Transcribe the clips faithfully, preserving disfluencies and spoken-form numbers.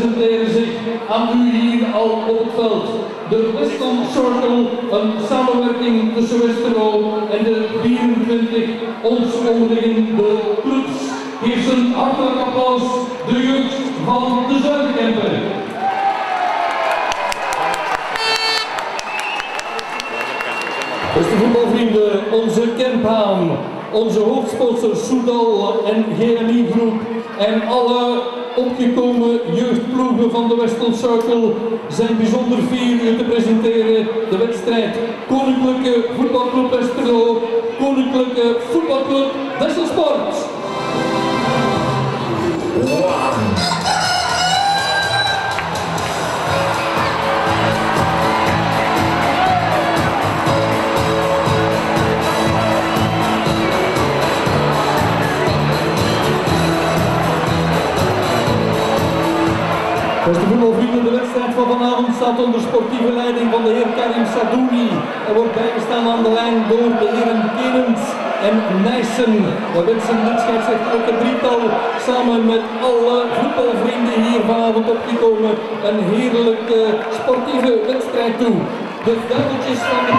presenteren zich aan u hier al op het veld. De Western Circle, een samenwerking tussen Westerlo en de vierentwintig ons omliggende clubs. Geef een hartelijk applaus de jeugd van de Zuidkempen. Beste voetbalvrienden, onze Kemphaan, onze hoofdsponsors Soudal en G M I Groep en alle opgekomen jeugdploegen van de Western Circle zijn bijzonder fier u te presenteren de wedstrijd Koninklijke Voetbalclub Westerlo, Koninklijke Voetbalclub Wisselsport. Beste voetbalvrienden, de wedstrijd van vanavond staat onder sportieve leiding van de heer Karim Sadouni en wordt bijgestaan aan de lijn door de heren Kenens en Nijssen. We wensen dit scheidsrechterlijke drietal samen met alle voetbalvrienden hier vanavond opgekomen een heerlijke sportieve wedstrijd toe. De duiveltjes van de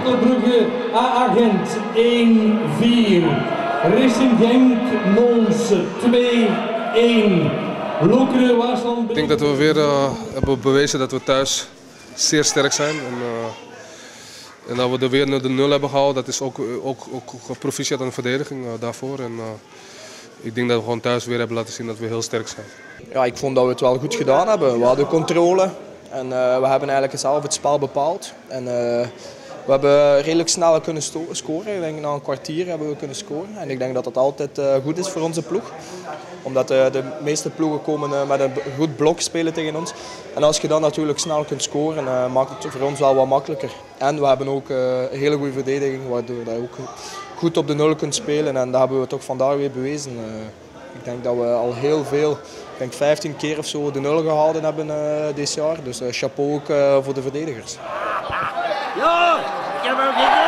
Cercle Brugge A-Agent één vier. Racing Genk Mons twee één. Lokeren Waasland. Ik denk dat we weer uh, hebben bewezen dat we thuis zeer sterk zijn. En, uh, en dat we er weer de nul hebben gehaald, dat is ook, ook, ook proficiat aan de verdediging uh, daarvoor. En, uh, ik denk dat we gewoon thuis weer hebben laten zien dat we heel sterk zijn. Ja, ik vond dat we het wel goed gedaan hebben. We hadden controle en uh, we hebben eigenlijk zelf het spel bepaald. En, uh, we hebben redelijk snel kunnen scoren. Ik denk na een kwartier hebben we kunnen scoren. En ik denk dat dat altijd uh, goed is voor onze ploeg. Omdat uh, de meeste ploegen komen uh, met een goed blok spelen tegen ons. En als je dan natuurlijk snel kunt scoren, uh, maakt het voor ons wel wat makkelijker. En we hebben ook uh, een hele goede verdediging, waardoor je ook goed op de nul kunt spelen. En dat hebben we toch vandaag weer bewezen. Uh, ik denk dat we al heel veel, ik denk vijftien keer of zo, de nul gehouden hebben uh, dit jaar. Dus uh, chapeau ook uh, voor de verdedigers. Ja, ik heb hem gedaan!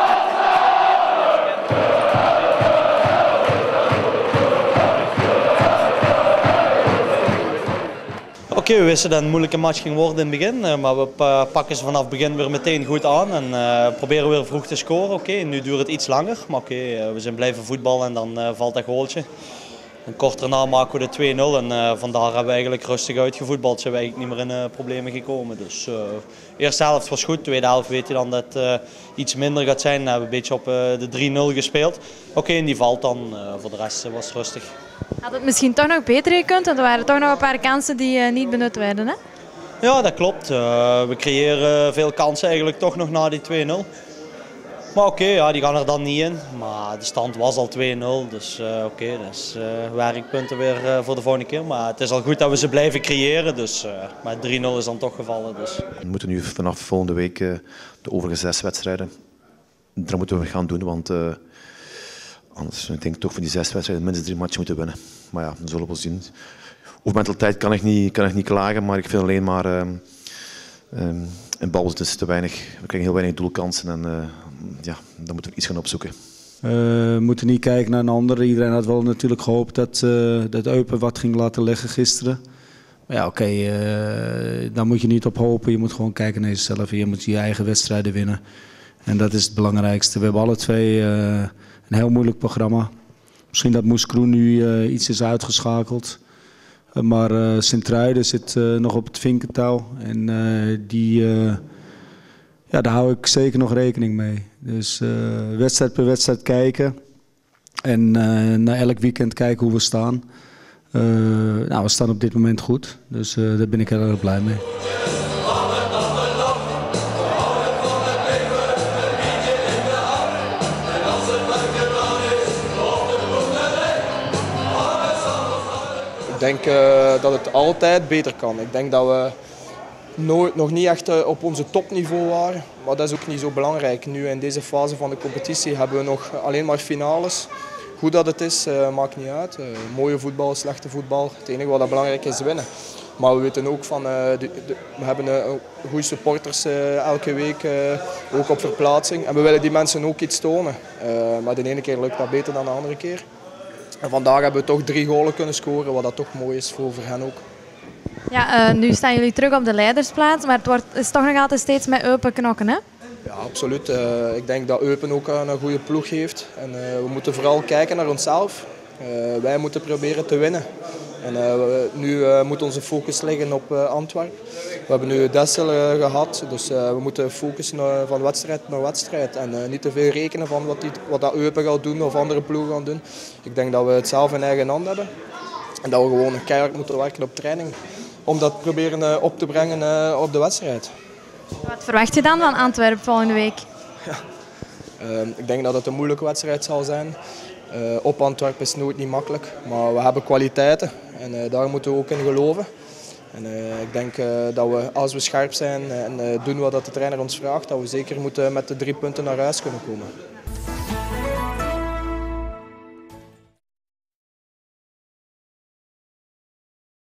Oké, okay, we wisten dat het een moeilijke match ging worden in het begin, maar we pakken ze vanaf het begin weer meteen goed aan en uh, proberen weer vroeg te scoren. Oké, okay, nu duurt het iets langer, maar oké, okay, we zijn blijven voetballen en dan uh, valt dat goaltje. En kort daarna maken we de twee nul en uh, vandaar hebben we eigenlijk rustig uitgevoetbald. Zijn we eigenlijk niet meer in uh, problemen gekomen. Dus uh, de eerste helft was goed, de tweede helft weet je dan dat het uh, iets minder gaat zijn. Dan hebben we een beetje op uh, de drie nul gespeeld. Oké, okay, en die valt dan. Uh, voor de rest uh, was het rustig. Had het misschien toch nog beter gekund? Want er waren toch nog een paar kansen die uh, niet benut werden, hè? Ja, dat klopt. Uh, we creëren veel kansen eigenlijk toch nog na die twee nul. Maar oké, okay, ja, die gaan er dan niet in. Maar de stand was al twee nul, dus uh, oké, okay, dus, uh, werkpunten weer uh, voor de volgende keer. Maar het is al goed dat we ze blijven creëren, dus, uh, maar drie nul is dan toch gevallen. Dus. We moeten nu vanaf volgende week uh, de overige zes wedstrijden, daar moeten we gaan doen, want uh, anders ik denk ik toch voor die zes wedstrijden minstens drie matchen moeten winnen. Maar ja, dat zullen we wel zien. Over mentaliteit kan ik niet, kan ik niet klagen, maar ik vind alleen maar uh, um, in balbezit is te weinig. We krijgen heel weinig doelkansen en uh, ja, dan moeten we iets gaan opzoeken. Uh, we moeten niet kijken naar een ander. Iedereen had wel natuurlijk gehoopt dat, uh, dat Eupen wat ging laten liggen gisteren. Maar ja, oké, okay, uh, daar moet je niet op hopen. Je moet gewoon kijken naar jezelf en je moet je eigen wedstrijden winnen. En dat is het belangrijkste. We hebben alle twee uh, een heel moeilijk programma. Misschien dat Moes Kroen nu uh, iets is uitgeschakeld. Uh, maar uh, Sint-Truiden zit uh, nog op het vinkentouw. En uh, die... Uh, Ja, daar hou ik zeker nog rekening mee. Dus uh, wedstrijd per wedstrijd kijken. En uh, na elk weekend kijken hoe we staan. Uh, nou, we staan op dit moment goed. Dus uh, daar ben ik heel erg blij mee. Ik denk uh, dat het altijd beter kan. Ik denk dat we... Nooit, nog niet echt op onze topniveau waren, maar dat is ook niet zo belangrijk. Nu in deze fase van de competitie hebben we nog alleen maar finales. Hoe dat het is, uh, maakt niet uit. Uh, mooie voetbal, slechte voetbal. Het enige wat belangrijk is, winnen. Maar we weten ook van, uh, de, de, we hebben uh, goede supporters uh, elke week, uh, ook op verplaatsing. En we willen die mensen ook iets tonen. Uh, maar de ene keer lukt dat beter dan de andere keer. En vandaag hebben we toch drie goalen kunnen scoren, wat dat toch mooi is voor, voor hen ook. Ja, uh, nu staan jullie terug op de leidersplaats, maar het wordt, is toch nog altijd steeds met Eupen knokken, hè? Ja, absoluut. Uh, ik denk dat Eupen ook een goede ploeg heeft. En, uh, we moeten vooral kijken naar onszelf. Uh, wij moeten proberen te winnen. En, uh, nu uh, moet onze focus liggen op uh, Antwerpen. We hebben nu Dessel uh, gehad, dus uh, we moeten focussen uh, van wedstrijd naar wedstrijd. En uh, niet te veel rekenen van wat, die, wat dat Eupen gaat doen of andere ploegen gaan doen. Ik denk dat we het zelf in eigen hand hebben. En dat we gewoon keihard moeten werken op training. Om dat proberen uh, op te brengen uh, op de wedstrijd. Wat verwacht je dan van Antwerpen volgende week? Ja. Uh, ik denk dat het een moeilijke wedstrijd zal zijn. Uh, op Antwerpen is het nooit niet makkelijk, maar we hebben kwaliteiten en uh, daar moeten we ook in geloven. En, uh, ik denk uh, dat we, als we scherp zijn en uh, doen wat de trainer ons vraagt, dat we zeker moeten met de drie punten naar huis kunnen komen.